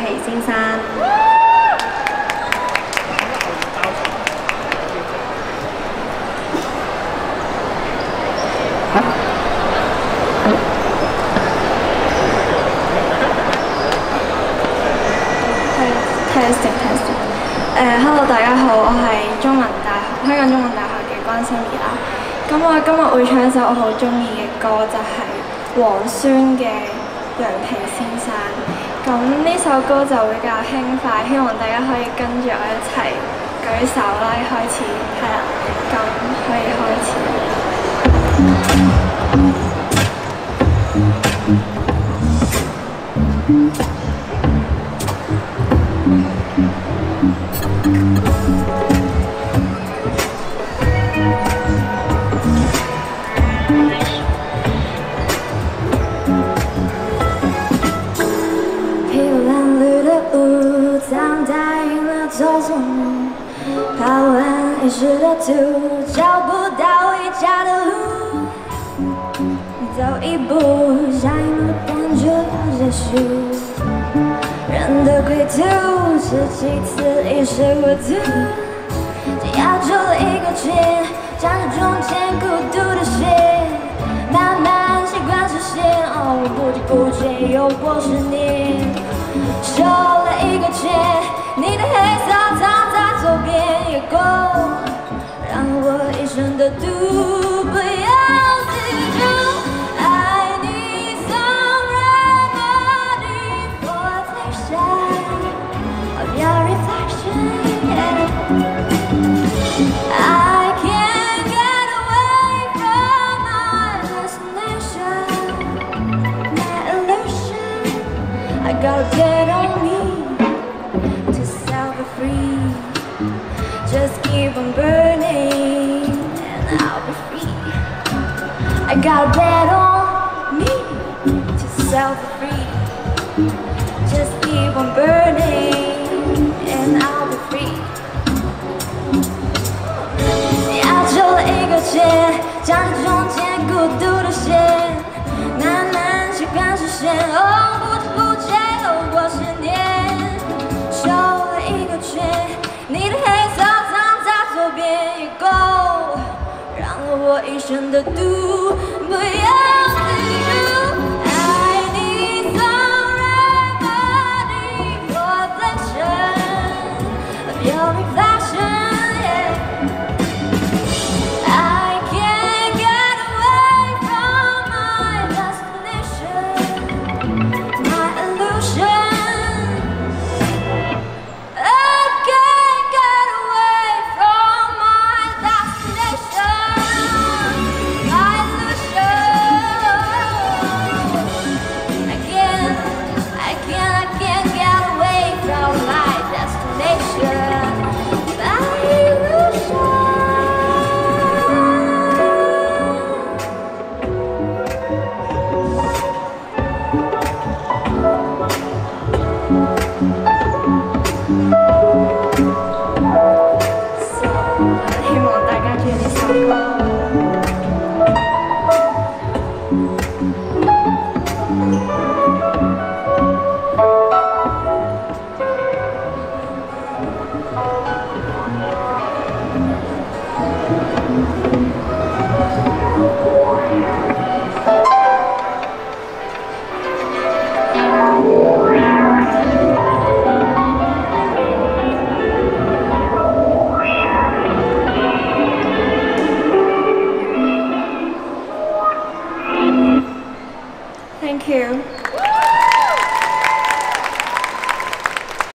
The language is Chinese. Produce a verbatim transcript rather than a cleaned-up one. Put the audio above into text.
皮先生。Testing testing。誒 ，Hello， 大家好，我係中文大學香港中文大學嘅關心儀啦。咁我今日會唱一首我好中意嘅歌，就係、是、黃宣嘅《羊皮先生》。咁呢首歌就比較輕快，希望大家可以跟住我一齊舉手啦，開始係啦，咁可以開始。跑完一时的途，找不到回家的路，走一步，下一幕感觉要结束。人的归途是几次一时糊涂，只要走了一个圈，站在中间孤独的线，慢慢习惯视线，哦，不知不觉又过十年，走了一个圈，你的黑色藏在左边也够，让我一生的赌不要记住。I need some remedy for reflection of your reflection. Yeah. I can't get away from my destination, my illusion. I got a dead on me. Just keep on burning and I'll be free. I got a bet on me to set free. Just keep on burning and I'll be free. 要走了一个圈，站在中间孤独的线，慢慢习惯视线，哦，不知不觉又过十年，走了一个圈，你的黑色左边也够，让了我一生的赌，不要记住。I need some remedy for reflection of your reflection. Yeah. I can't get away from my destination, my illusion. Thank you.